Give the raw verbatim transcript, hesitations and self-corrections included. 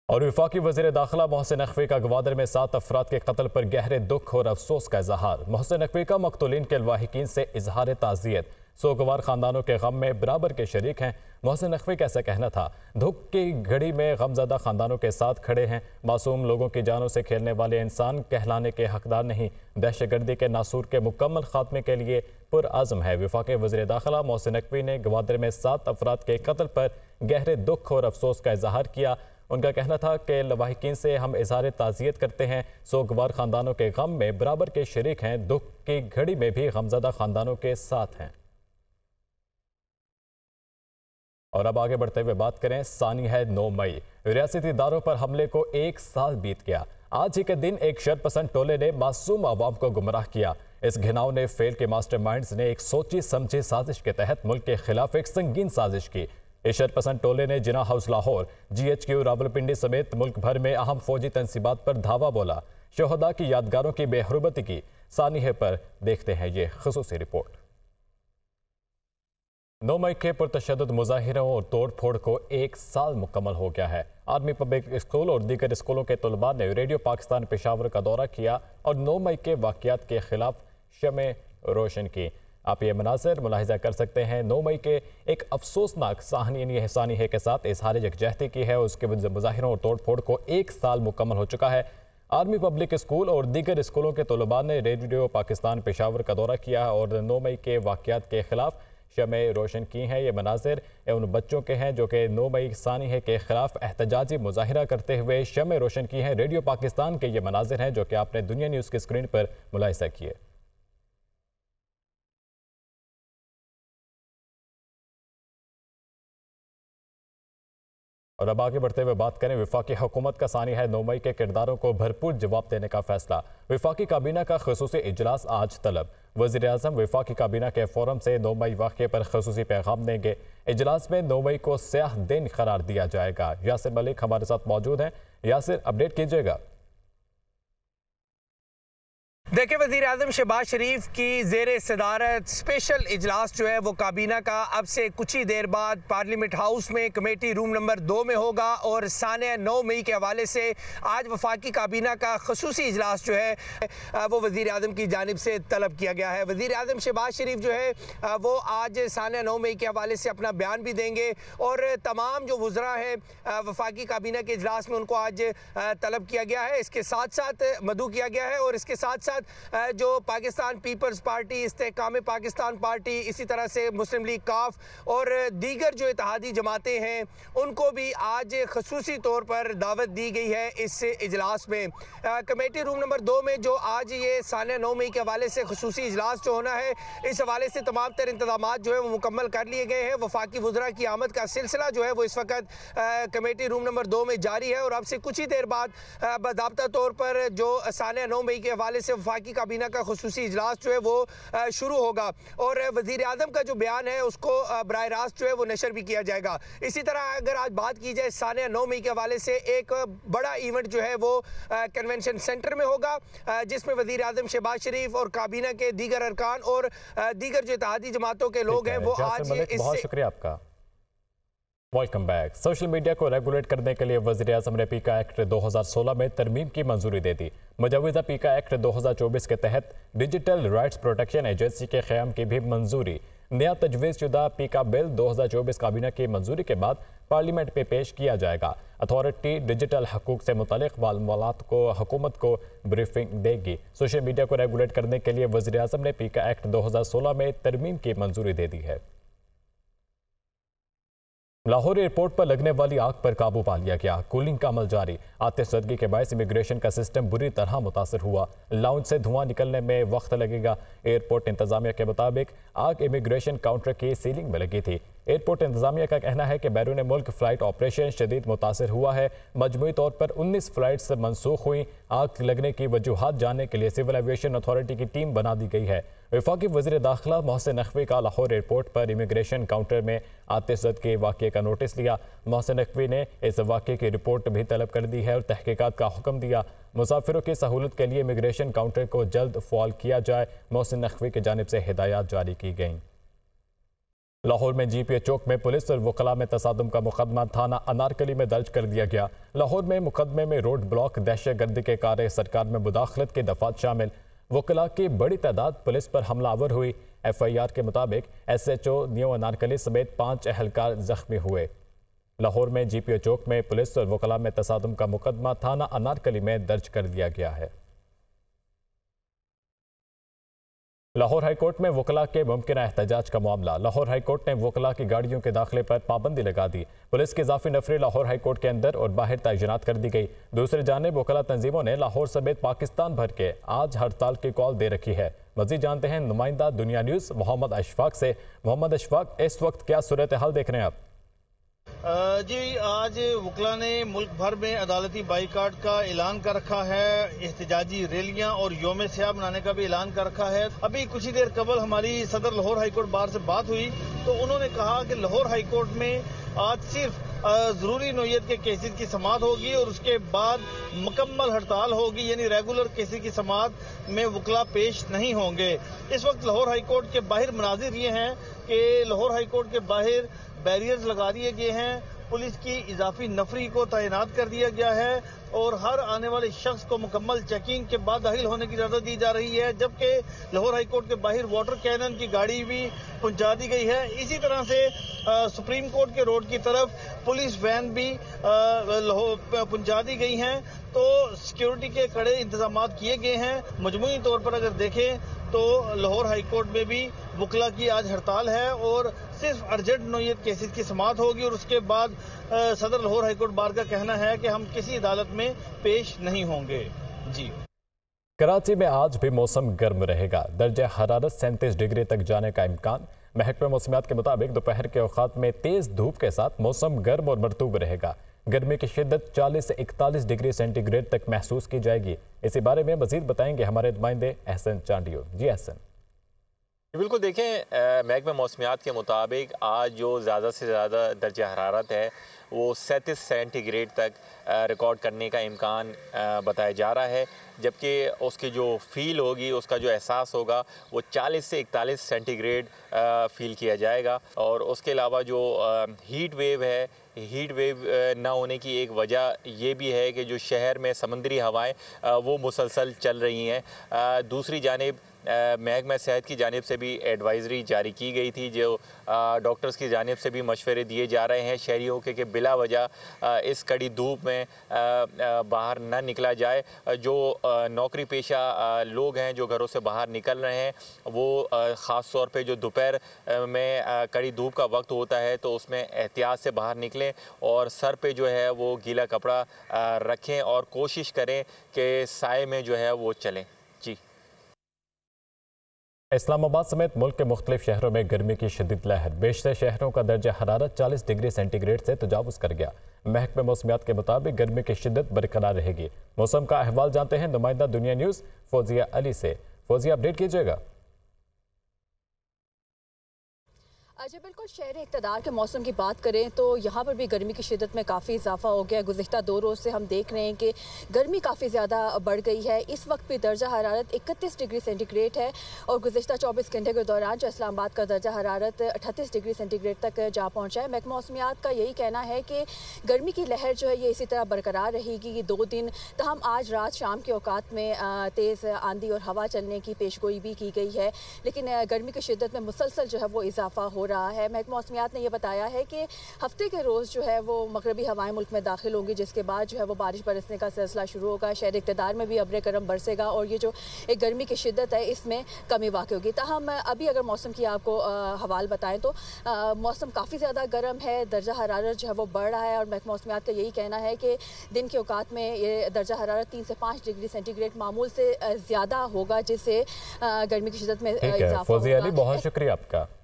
और वफाकी वज़ीर दाखिला मोहसिन नकवी का गवादर में सात अफराद के कत्ल पर गहरे दुख और अफसोस का इजहार। मोहसिन नकवी का मकतूलीन के लवाहिकीन से इजहार ताज़ियत। सोगवार ख़ानदानों के गम में बराबर के शरीक हैं। मोहसिन नकवी का ऐसा कहना था, दुख की घड़ी में गमज़दा ख़ानदानों के साथ खड़े हैं। मासूम लोगों की जानों से खेलने वाले इंसान कहलाने के हकदार नहीं। दहशतगर्दी के नासूर के मुकम्मल खात्मे के लिए पुरअज़्म है। वफाकी वज़ीर दाखिला मोहसिन नकवी ने गवादर में सात अफराद के कत्ल पर गहरे दुख और अफसोस का इजहार किया। उनका कहना था कि लवाहिकीन से हम इजहार ताज़ियत करते हैं। सोगवार ख़ानदानों के गम में बराबर के शरीक हैं। दुख की घड़ी में भी गमज़दा ख़ानदानों के साथ हैं। और अब आगे बढ़ते हुए बात करें, सानी है नौ मई। रियासती इदारों पर हमले को एक साल बीत गया। आज ही के दिन एक शरपसंद टोले ने मासूम आवाम को गुमराह किया। इस घिनौने फेल के मास्टरमाइंड्स ने एक सोची समझी साजिश के तहत मुल्क के खिलाफ एक संगीन साजिश की। इस शरपसंद टोले ने Jinnah House Lahore, G H Q Rawalpindi समेत मुल्क भर में अहम फौजी तनसीबात पर धावा बोला। शोहदा की यादगारों की बेहरमती की। सानिहे पर देखते हैं ये खसूसी रिपोर्ट। नौ मई के पुरतशद्दुद मुजाहिरों और तोड़ फोड़ को एक साल मुकम्मल हो गया है। आर्मी पब्लिक स्कूल और दीगर स्कूलों के तलबा ने रेडियो पाकिस्तान पेशावर का दौरा किया और नौ मई के वाक़यात के खिलाफ शमे रोशन की। आप ये मनाज़िर मुलाहिजा कर सकते हैं। नौ मई के एक अफसोसनाक सानी सानिहे के साथ इजहार यकजहती की है। उसके मुजाहिरों और तोड़ फोड़ को एक साल मुकम्मल हो चुका है। आर्मी पब्लिक स्कूल और दीगर स्कूलों के तलबा ने रेडियो पाकिस्तान पेशावर का दौरा किया और नौ मई के वाक़यात के खिलाफ शमे रोशन की हैं। ये मनाज़िर उन बच्चों के हैं जो कि नौ मई सानिहे के खिलाफ एहतजाजी मुजाहिरा करते हुए शमे रोशन की हैं। रेडियो पाकिस्तान के ये मनाज़िर हैं जो कि आपने दुनिया न्यूज़ की स्क्रीन पर मुलाहिजा किए। और अब आगे बढ़ते हुए बात करें, वफाकी हुकूमत का सानी है नौ मई के किरदारों को भरपूर जवाब देने का फैसला। वफाकी काबीना का खसूसी इजलास आज तलब। वज़ीर आज़म वफाकी काबीना के फोरम से नौ मई वाक़े पर खसूसी पैगाम देंगे। इजलास में नौ मई को स्याह दिन करार दिया जाएगा। यासिर मलिक हमारे साथ मौजूद हैं। यासिर, अपडेट कीजिएगा। देखिए, वज़ीर आज़म शहबाज शरीफ की ज़ेर सदारत स्पेशल इजलास जो है वो काबीना का अब से कुछ ही देर बाद पार्लियामेंट हाउस में कमेटी रूम नंबर दो में होगा और साने नौ मई के हवाले से आज वफाकी काबीना का खसूसी इजलास जो है वो वज़ीर आज़म की जानिब से तलब किया गया है। वज़ीर आज़म शहबाज शरीफ जो है वो आज साने नौ मई के हवाले से अपना बयान भी देंगे और तमाम जो वज़रा है वफाकी काबीना के इजलास में उनको आज तलब किया गया है। इसके साथ साथ मदऊ किया गया है और इसके साथ साथ जो Pakistan People's Party, Istehkam Pakistan Party, इसी तरह से मुस्लिम लीग काफ और दीगर जो इत्तेहादी जमातें हैं उनको भी आज खसूसी तौर पर दावत दी गई है इस इजलास में। आ, कमेटी रूम नंबर दो में जो आज ये साने नौ मई के हवाले से खसूसी इजलास जो होना है, इस हवाले से तमाम तर इंतजाम जो है वो मुकम्मल कर लिए गए हैं। वफाकी वज़रा की आमद का सिलसिला जो है वो इस वक्त कमेटी रूम नंबर दो में जारी है और अब से कुछ ही देर बाद बाज़ाब्ता तौर पर जो साने नौ मई के हवाले से वफाकी काबीना का खुसूसी इजलास जो है वो शुरू होगा और वज़ीर आज़म का जो बयान है उसको बराह रास्त जो है वो नशर भी किया जाएगा। इसी तरह अगर आज बात की जाए साने नौ मई के हवाले से एक बड़ा इवेंट जो है वो कन्वेंशन सेंटर में होगा जिसमें वज़ीर आज़म शहबाज शरीफ और काबीना के दीगर अरकान और दीगर जो इत्तेहादी जमातों के लोग हैं वो आज बहुत शुक्रिया आपका। Welcome back. सोशल मीडिया को रेगुलेट करने के लिए वज़ीर आज़म ने पीका एक्ट दो हज़ार सोलह में तरमीम की मंजूरी दे दी। मुजवज़ा पीका एक्ट दो हज़ार चौबीस के तहत डिजिटल राइट्स प्रोटेक्शन एजेंसी के क़याम की भी मंजूरी। नया तजवीज़ शुदा पीका बिल दो हज़ार चौबीस काबीना की मंजूरी के बाद पार्लियामेंट में पेश किया जाएगा। अथॉरिटी डिजिटल हकूक़ से मुतालिक मालूमात को हुकूमत को ब्रीफिंग देगी। सोशल मीडिया को रेगुलेट करने के लिए वज़ीर आज़म ने पीका एक्ट दो हज़ार सोलह में तरमीम की मंजूरी दे दी है। लाहौर एयरपोर्ट पर लगने वाली आग पर काबू पा लिया गया। कूलिंग का अमल जारी। आतिशबाजी के बायस इमिग्रेशन का सिस्टम बुरी तरह मुतासर हुआ। लाउंज से धुआं निकलने में वक्त लगेगा। एयरपोर्ट इंतजामिया के मुताबिक आग इमिग्रेशन काउंटर की सीलिंग में लगी थी। एयरपोर्ट इंतजामिया का कहना है कि बैरून मुल्क फ़्लाइट ऑपरेशन शदीद मुतासर हुआ है। मजमूई तौर पर उन्नीस फ़्लाइट्स मनसूख हुई। आग लगने की वजूहात जानने के लिए सिविल एविएशन अथॉरिटी की टीम बना दी गई है। वफाकी वज़ीर दाखिला मोहसिन नकवी का लाहौर एयरपोर्ट पर इमिग्रेशन काउंटर में आतिशबाजी के वाक़े का नोटिस लिया। मोहसिन नकवी ने इस वाक़े की रिपोर्ट भी तलब कर दी है और तहकीकात का हुक्म दिया। मुसाफिरों की सहूलत के लिए इमिग्रेशन काउंटर को जल्द फ़ाल किया जाए। मोहसिन नकवी की जानिब से हिदायत जारी की गई। लाहौर में जीपीओ चौक में पुलिस और वकला में तसादुम का मुकदमा थाना अनारकली में दर्ज कर दिया गया। लाहौर में मुकदमे में रोड ब्लॉक, दहशतगर्दी के कार्य, सरकार में मुदाखलत के दफात शामिल। वकला की बड़ी तादाद पुलिस पर हमलावर हुई। एफ आई आर के मुताबिक S H O new Anarkali समेत पाँच अहलकार जख्मी हुए। लाहौर में जीपीओ चौक में पुलिस और वकला में तसादुम का मुकदमा थाना अनारकली में दर्ज कर दिया गया है। लाहौर हाईकोर्ट में वकला के मुमकिन एहतजाज का मामला। लाहौर हाईकोर्ट ने वकला की गाड़ियों के दाखिले पर पाबंदी लगा दी। पुलिस की इजाफी नफरी लाहौर हाईकोर्ट के अंदर और बाहर तैनात कर दी गई। दूसरी जानिब वकला तंजीमों ने लाहौर समेत पाकिस्तान भर के आज हड़ताल की कॉल दे रखी है। मजीद जानते हैं नुमाइंदा दुनिया न्यूज़ मोहम्मद अशफाक से। मोहम्मद अशफाक, इस वक्त क्या सूरत हाल देख रहे हैं आप? जी, आज वकला ने मुल्क भर में अदालती बाइकाट का ऐलान कर रखा है। एहतजाजी रैलियां और योम सियाह मनाने का भी ऐलान कर रखा है। अभी कुछ ही देर कबल हमारी सदर लाहौर हाईकोर्ट बार से बात हुई तो उन्होंने कहा कि लाहौर हाईकोर्ट में आज सिर्फ जरूरी नोयत के केसेस की समाअत होगी और उसके बाद मुकम्मल हड़ताल होगी, यानी रेगुलर केसेस की समाअत में वकला पेश नहीं होंगे। इस वक्त लाहौर हाईकोर्ट के बाहर मनाजिर ये हैं कि लाहौर हाईकोर्ट के बाहर बैरियर्स लगा दिए गए हैं, पुलिस की इजाफी नफरी को तैनात कर दिया गया है और हर आने वाले शख्स को मुकम्मल चेकिंग के बाद दाखिल होने की इजाजत दी जा रही है। जबकि लाहौर हाईकोर्ट के बाहर वाटर कैनन की गाड़ी भी पहुंचा दी गई है। इसी तरह से आ, सुप्रीम कोर्ट के रोड की तरफ पुलिस वैन भी पहुंचा दी गई हैं। तो सिक्योरिटी के कड़े इंतजाम किए गए हैं। मजमूई तौर पर अगर देखें तो लाहौर हाईकोर्ट में भी वकला की आज हड़ताल है और सिर्फ अर्जेंट नोयत केसेस की समाअत होगी और उसके बाद सदर लाहौर हाईकोर्ट बार का कहना है कि हम किसी अदालत में पेश नहीं होंगे। जी, कराची में आज भी मौसम गर्म रहेगा। दर्जा हरारत सैंतीस डिग्री तक जाने का इम्कान। महकमा मौसमियात के मुताबिक दोपहर के औकात में तेज धूप के साथ मौसम गर्म और मरतूब रहेगा। गर्मी की शिद्दत चालीस से इकतालीस डिग्री सेंटीग्रेड तक महसूस की जाएगी। इसी बारे में मजीद बताएंगे हमारे नुमाइंदे एहसन चांडियो। जी एहसन। बिल्कुल, देखें महकमा मौसमियात के मुताबिक आज जो ज़्यादा से ज़्यादा दर्जा हरारत है वो सैंतीस सेंटीग्रेड तक रिकॉर्ड करने का इम्कान बताया जा रहा है, जबकि उसकी जो फील होगी, उसका जो एहसास होगा वो चालीस से इकतालीस सेंटीग्रेड फील किया जाएगा। और उसके अलावा जो हीट वेव है, हीट वेव ना होने की एक वजह ये भी है कि जो शहर में समंदरी हवाएं वो मुसलसल चल रही हैं। दूसरी जानिब महकमा सेहत की जानिब से भी एडवाइज़री जारी की गई थी, जो डॉक्टर्स की जानिब से भी मशवरे दिए जा रहे हैं शहरियों के कि बिला वजह इस कड़ी धूप में बाहर ना निकला जाए। जो नौकरी पेशा लोग हैं जो घरों से बाहर निकल रहे हैं वो ख़ास तौर पे जो दोपहर में कड़ी धूप का वक्त होता है तो उसमें एहतियात से बाहर निकलें और सर पे जो है वो गीला कपड़ा रखें और कोशिश करें कि साए में जो है वो चलें। जी, इस्लामाबाद समेत मुल्क के मुख्तलिफ शहरों में गर्मी की शदीद लहर। बेशतर शहरों का दर्जा हरारत चालीस डिग्री सेंटीग्रेड से तजावुज़ कर गया। महकमा मौसमियात के मुताबिक गर्मी की शिद्दत बरकरार रहेगी। मौसम का अहवाल जानते हैं नुमाइंदा दुनिया न्यूज़ फौजिया अली से। फौजिया, अपडेट कीजिएगा। अच्छा, बिल्कुल, शहरी इक़्तिदार के मौसम की बात करें तो यहाँ पर भी गर्मी की शिद्दत में काफ़ी इजाफा हो गया है। गुज़िश्ता दो रोज़ से हम देख रहे हैं कि गर्मी काफ़ी ज़्यादा बढ़ गई है। इस वक्त भी दर्जा हरारत इकतीस डिग्री सेंटीग्रेड है और गुज़िश्ता चौबीस घंटे के दौरान जो इस्लामाबाद का दर्जा हरारत अड़तीस डिग्री सेंटीग्रेड तक जा पहुँचा है। महकमा मौसमियात का यही कहना है कि गर्मी की लहर जो है ये इसी तरह बरकरार रहेगी ये दो दिन। तहम आज रात शाम के औकात में तेज़ आंधी और हवा चलने की पेशगोई भी की गई है, लेकिन गर्मी की शिद्दत में मुसलसल जो है वो इजाफा हो रहा है। महकमा मौसमियात ने यह बताया है कि हफ्ते के रोज़ जो है वो मगरबी हवाएं मुल्क में दाखिल होंगी, जिसके बाद जो है वो बारिश बरसने का सिलसिला शुरू होगा। शहरी इक़्तिदार में भी अब्र करम बरसेगा और ये जो एक गर्मी की शिद्दत है इसमें कमी वाक़ होगी। ताहम अभी अगर मौसम की आपको हवाल बताएं तो आ, मौसम काफ़ी ज़्यादा गर्म है, दर्जा हरारत जो है वो बढ़ रहा है और महकमा मौसमियात का यही कहना है कि दिन के औकात में ये दर्जा हरारत तीन से पाँच डिग्री सेंटीग्रेड मामूल से ज़्यादा होगा, जिससे गर्मी की शिद्दत में इजाफा होगा। बहुत शुक्रिया आपका।